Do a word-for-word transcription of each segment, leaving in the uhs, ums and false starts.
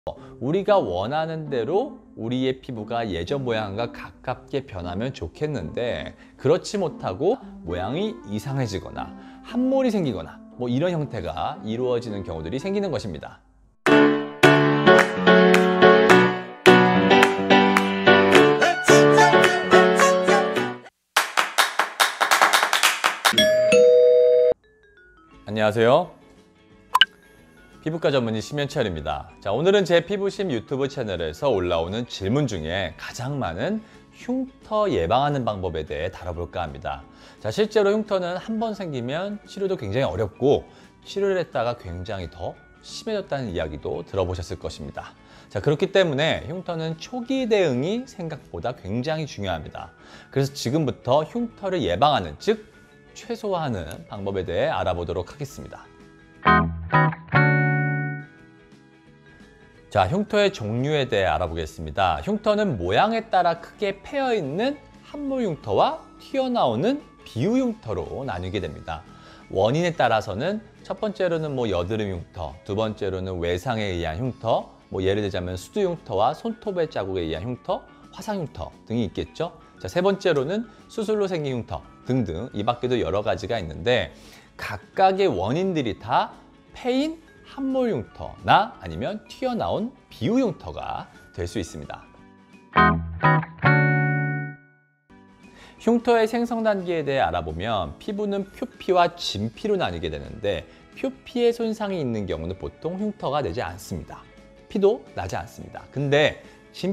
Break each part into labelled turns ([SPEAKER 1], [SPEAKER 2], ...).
[SPEAKER 1] 우리가 원하는 대로 우리의 피부가 예전 모양과 가깝게 변하면 좋겠는데 그렇지 못하고 모양이 이상해지거나 함몰이 생기거나 뭐 이런 형태가 이루어지는 경우들이 생기는 것입니다. 안녕하세요. 피부과 전문의 심연철입니다. 자, 오늘은 제 피부심 유튜브 채널에서 올라오는 질문 중에 가장 많은 흉터 예방하는 방법에 대해 다뤄볼까 합니다. 자, 실제로 흉터는 한 번 생기면 치료도 굉장히 어렵고 치료를 했다가 굉장히 더 심해졌다는 이야기도 들어보셨을 것입니다. 자, 그렇기 때문에 흉터는 초기 대응이 생각보다 굉장히 중요합니다. 그래서 지금부터 흉터를 예방하는, 즉 최소화하는 방법에 대해 알아보도록 하겠습니다. 자, 흉터의 종류에 대해 알아보겠습니다. 흉터는 모양에 따라 크게 패여 있는 함몰 흉터와 튀어나오는 비유 흉터로 나뉘게 됩니다. 원인에 따라서는 첫 번째로는 뭐 여드름 흉터, 두 번째로는 외상에 의한 흉터, 뭐 예를 들자면 수두 흉터와 손톱의 자국에 의한 흉터, 화상 흉터 등이 있겠죠. 자, 세 번째로는 수술로 생긴 흉터 등등 이 밖에도 여러 가지가 있는데 각각의 원인들이 다 패인 함몰 흉터나 아니면 튀어나온 비유 흉터가 될 수 있습니다. 흉터의 생성 단계에 대해 알아보면 피부는 표피와 진피로 나뉘게 되는데 표피에 손상이 있는 경우는 보통 흉터가 되지 않습니다. 피도 나지 않습니다. 근데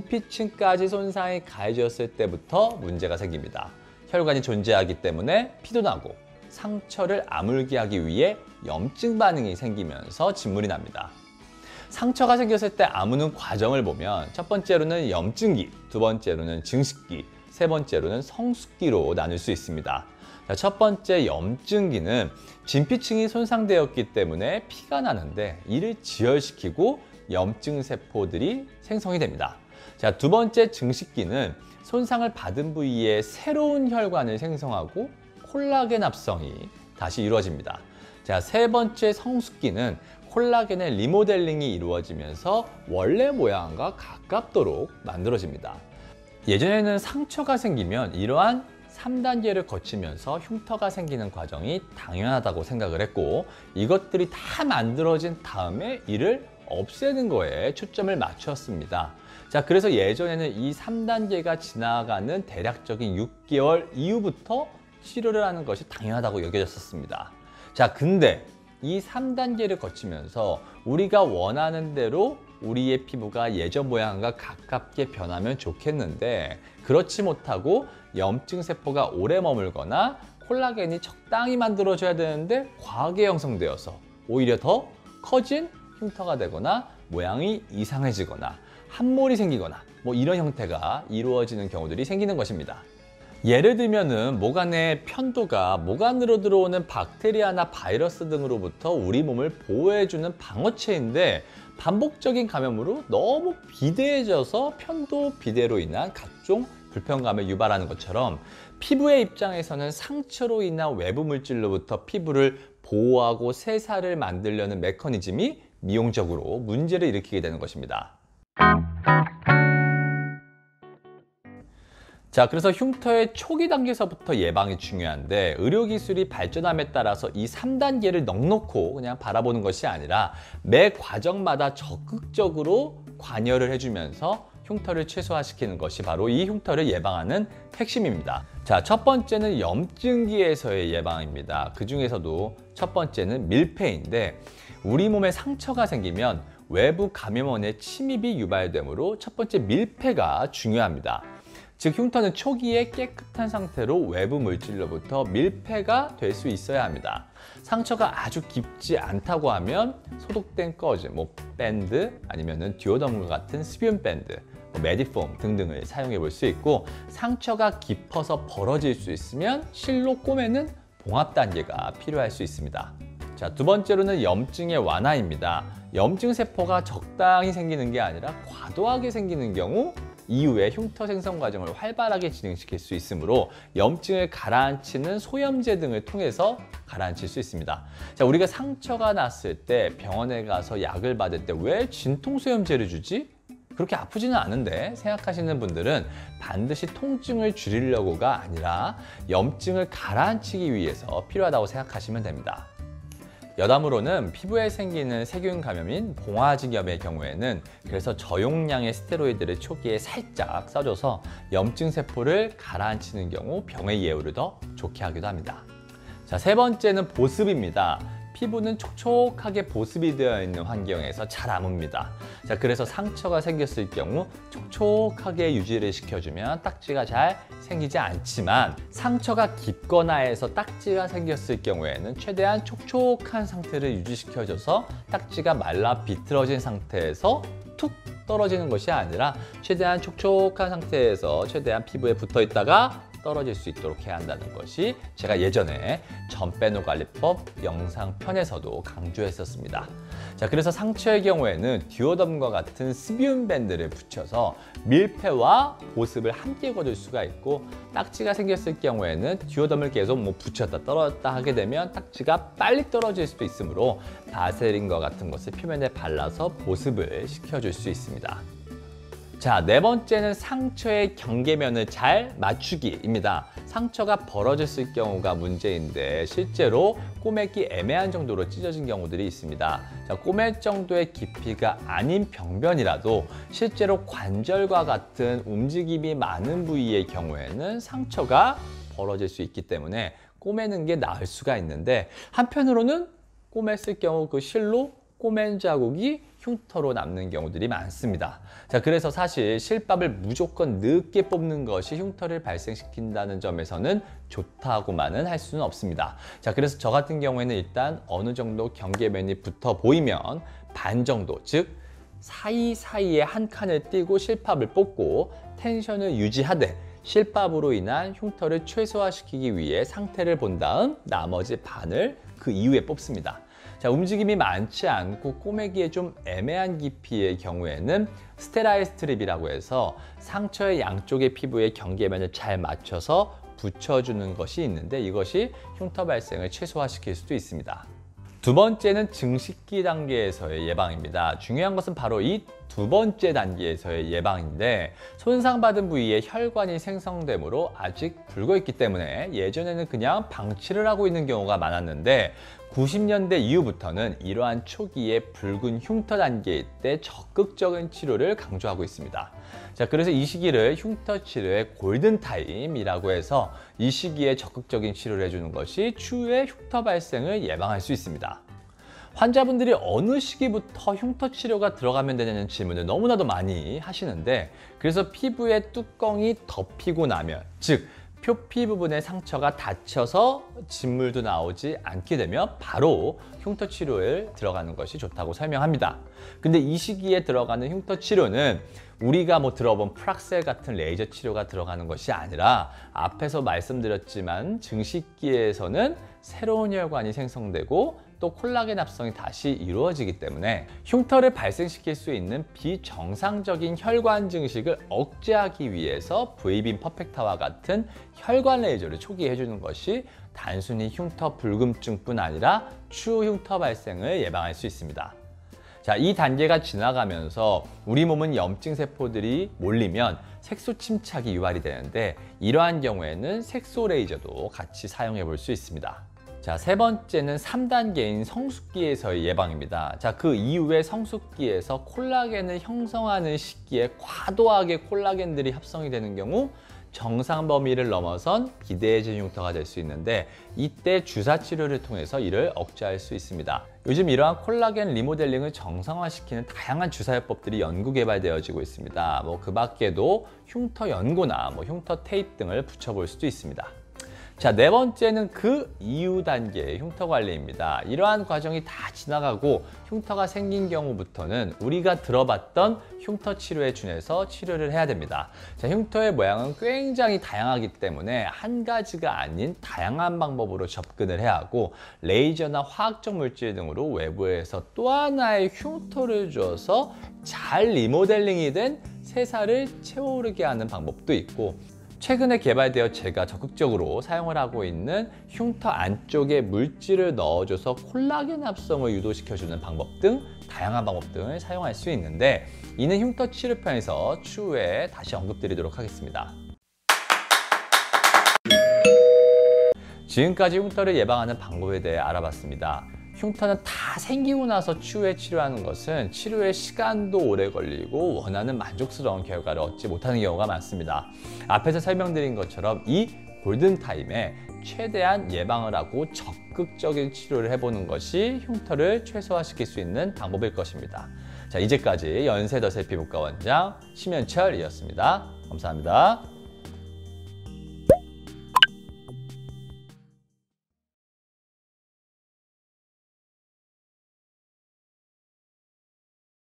[SPEAKER 1] 진피층까지 손상이 가해졌을 때부터 문제가 생깁니다. 혈관이 존재하기 때문에 피도 나고 상처를 아물게 하기 위해 염증 반응이 생기면서 진물이 납니다. 상처가 생겼을 때 아무는 과정을 보면 첫 번째로는 염증기, 두 번째로는 증식기, 세 번째로는 성숙기로 나눌 수 있습니다. 자, 첫 번째 염증기는 진피층이 손상되었기 때문에 피가 나는데 이를 지혈시키고 염증 세포들이 생성이 됩니다. 자, 두 번째 증식기는 손상을 받은 부위에 새로운 혈관을 생성하고 콜라겐 합성이 다시 이루어집니다. 자, 세 번째 성숙기는 콜라겐의 리모델링이 이루어지면서 원래 모양과 가깝도록 만들어집니다. 예전에는 상처가 생기면 이러한 삼 단계를 거치면서 흉터가 생기는 과정이 당연하다고 생각을 했고 이것들이 다 만들어진 다음에 이를 없애는 거에 초점을 맞췄습니다. 자, 그래서 예전에는 이 삼 단계가 지나가는 대략적인 육 개월 이후부터 치료를 하는 것이 당연하다고 여겨졌었습니다. 자, 근데 이 삼 단계를 거치면서 우리가 원하는 대로 우리의 피부가 예전 모양과 가깝게 변하면 좋겠는데 그렇지 못하고 염증 세포가 오래 머물거나 콜라겐이 적당히 만들어져야 되는데 과하게 형성되어서 오히려 더 커진 흉터가 되거나 모양이 이상해지거나 함몰이 생기거나 뭐 이런 형태가 이루어지는 경우들이 생기는 것입니다. 예를 들면은 목 안에 편도가 목 안으로 들어오는 박테리아나 바이러스 등으로부터 우리 몸을 보호해주는 방어체인데 반복적인 감염으로 너무 비대해져서 편도 비대로 인한 각종 불편감을 유발하는 것처럼 피부의 입장에서는 상처로 인한 외부 물질로부터 피부를 보호하고 새살을 만들려는 메커니즘이 미용적으로 문제를 일으키게 되는 것입니다. 자, 그래서 흉터의 초기 단계에서부터 예방이 중요한데 의료기술이 발전함에 따라서 이 삼 단계를 넉넉히 그냥 바라보는 것이 아니라 매 과정마다 적극적으로 관여를 해주면서 흉터를 최소화시키는 것이 바로 이 흉터를 예방하는 핵심입니다. 자, 첫 번째는 염증기에서의 예방입니다. 그 중에서도 첫 번째는 밀폐인데 우리 몸에 상처가 생기면 외부 감염원의 침입이 유발되므로 첫 번째 밀폐가 중요합니다. 즉 흉터는 초기에 깨끗한 상태로 외부 물질로부터 밀폐가 될 수 있어야 합니다. 상처가 아주 깊지 않다고 하면 소독된 거즈, 뭐 밴드 아니면은 듀오더물 같은 수분 밴드, 뭐 메디폼 등등을 사용해 볼 수 있고 상처가 깊어서 벌어질 수 있으면 실로 꼬매는 봉합 단계가 필요할 수 있습니다. 자, 두 번째로는 염증의 완화입니다. 염증 세포가 적당히 생기는 게 아니라 과도하게 생기는 경우 이후에 흉터 생성 과정을 활발하게 진행시킬 수 있으므로 염증을 가라앉히는 소염제 등을 통해서 가라앉힐 수 있습니다. 자, 우리가 상처가 났을 때 병원에 가서 약을 받을 때 왜 진통소염제를 주지? 그렇게 아프지는 않은데 생각하시는 분들은 반드시 통증을 줄이려고가 아니라 염증을 가라앉히기 위해서 필요하다고 생각하시면 됩니다. 여담으로는 피부에 생기는 세균 감염인 봉화지염의 경우에는 그래서 저용량의 스테로이드를 초기에 살짝 써줘서 염증 세포를 가라앉히는 경우 병의 예후를 더 좋게 하기도 합니다. 자, 세 번째는 보습입니다. 피부는 촉촉하게 보습이 되어 있는 환경에서 잘 아뭅니다. 자, 그래서 상처가 생겼을 경우 촉촉하게 유지를 시켜주면 딱지가 잘 생기지 않지만 상처가 깊거나 해서 딱지가 생겼을 경우에는 최대한 촉촉한 상태를 유지시켜줘서 딱지가 말라 비틀어진 상태에서 툭 떨어지는 것이 아니라 최대한 촉촉한 상태에서 최대한 피부에 붙어 있다가 떨어질 수 있도록 해야 한다는 것이 제가 예전에 전 빼노 관리법 영상편에서도 강조했었습니다. 자, 그래서 상처의 경우에는 듀오덤과 같은 스비움 밴드를 붙여서 밀폐와 보습을 함께 거둘 수가 있고, 딱지가 생겼을 경우에는 듀오덤을 계속 뭐 붙였다 떨어졌다 하게 되면 딱지가 빨리 떨어질 수도 있으므로 바세린과 같은 것을 표면에 발라서 보습을 시켜줄 수 있습니다. 자, 네 번째는 상처의 경계면을 잘 맞추기입니다. 상처가 벌어졌을 경우가 문제인데 실제로 꼬매기 애매한 정도로 찢어진 경우들이 있습니다. 자, 꼬맬 정도의 깊이가 아닌 병변이라도 실제로 관절과 같은 움직임이 많은 부위의 경우에는 상처가 벌어질 수 있기 때문에 꼬매는 게 나을 수가 있는데, 한편으로는 꼬맸을 경우 그 실로 꼬맨 자국이 흉터로 남는 경우들이 많습니다. 자, 그래서 사실 실밥을 무조건 늦게 뽑는 것이 흉터를 발생시킨다는 점에서는 좋다고만은 할 수는 없습니다. 자, 그래서 저 같은 경우에는 일단 어느 정도 경계면이 붙어 보이면 반 정도, 즉 사이사이에 한 칸을 띄고 실밥을 뽑고 텐션을 유지하되 실밥으로 인한 흉터를 최소화시키기 위해 상태를 본 다음 나머지 반을 그 이후에 뽑습니다. 자, 움직임이 많지 않고 꼬매기에 좀 애매한 깊이의 경우에는 스테라일 스트립이라고 해서 상처의 양쪽의 피부의 경계면을 잘 맞춰서 붙여주는 것이 있는데, 이것이 흉터 발생을 최소화시킬 수도 있습니다. 두 번째는 증식기 단계에서의 예방입니다. 중요한 것은 바로 이 두 번째 단계에서의 예방인데, 손상받은 부위에 혈관이 생성되므로 아직 붉어있기 때문에 예전에는 그냥 방치를 하고 있는 경우가 많았는데 구십 년대 이후부터는 이러한 초기의 붉은 흉터 단계일 때 적극적인 치료를 강조하고 있습니다. 자, 그래서 이 시기를 흉터 치료의 골든타임이라고 해서 이 시기에 적극적인 치료를 해주는 것이 추후에 흉터 발생을 예방할 수 있습니다. 환자분들이 어느 시기부터 흉터 치료가 들어가면 되냐는 질문을 너무나도 많이 하시는데, 그래서 피부의 뚜껑이 덮이고 나면, 즉 표피 부분의 상처가 닫혀서 진물도 나오지 않게 되면 바로 흉터 치료에 들어가는 것이 좋다고 설명합니다. 근데 이 시기에 들어가는 흉터 치료는 우리가 뭐 들어본 프락셀 같은 레이저 치료가 들어가는 것이 아니라 앞에서 말씀드렸지만 증식기에서는 새로운 혈관이 생성되고 또 콜라겐 합성이 다시 이루어지기 때문에 흉터를 발생시킬 수 있는 비정상적인 혈관 증식을 억제하기 위해서 브이빔 퍼펙타와 같은 혈관 레이저를 초기에 해주는 것이 단순히 흉터 불금증뿐 아니라 추후 흉터 발생을 예방할 수 있습니다. 자, 이 단계가 지나가면서 우리 몸은 염증 세포들이 몰리면 색소 침착이 유발이 되는데, 이러한 경우에는 색소 레이저도 같이 사용해 볼 수 있습니다. 자, 세 번째는 삼 단계인 성숙기에서의 예방입니다. 자, 그 이후에 성숙기에서 콜라겐을 형성하는 시기에 과도하게 콜라겐들이 합성이 되는 경우 정상 범위를 넘어선 비대해진 흉터가 될 수 있는데, 이때 주사 치료를 통해서 이를 억제할 수 있습니다. 요즘 이러한 콜라겐 리모델링을 정상화시키는 다양한 주사요법들이 연구 개발되어지고 있습니다. 뭐 그 밖에도 흉터 연고나 뭐 흉터 테이프 등을 붙여볼 수도 있습니다. 자, 네 번째는 그 이후 단계의 흉터 관리입니다. 이러한 과정이 다 지나가고 흉터가 생긴 경우부터는 우리가 들어봤던 흉터 치료에 준해서 치료를 해야 됩니다. 자, 흉터의 모양은 굉장히 다양하기 때문에 한 가지가 아닌 다양한 방법으로 접근을 해야 하고, 레이저나 화학적 물질 등으로 외부에서 또 하나의 흉터를 줘서 잘 리모델링이 된 새살을 채워오르게 하는 방법도 있고, 최근에 개발되어 제가 적극적으로 사용을 하고 있는 흉터 안쪽에 물질을 넣어줘서 콜라겐 합성을 유도시켜주는 방법 등 다양한 방법 등을 사용할 수 있는데, 이는 흉터 치료편에서 추후에 다시 언급드리도록 하겠습니다. 지금까지 흉터를 예방하는 방법에 대해 알아봤습니다. 흉터는 다 생기고 나서 추후에 치료하는 것은 치료의 시간도 오래 걸리고 원하는 만족스러운 결과를 얻지 못하는 경우가 많습니다. 앞에서 설명드린 것처럼 이 골든타임에 최대한 예방을 하고 적극적인 치료를 해보는 것이 흉터를 최소화시킬 수 있는 방법일 것입니다. 자, 이제까지 연세더세 피부과 원장 심연철이었습니다. 감사합니다.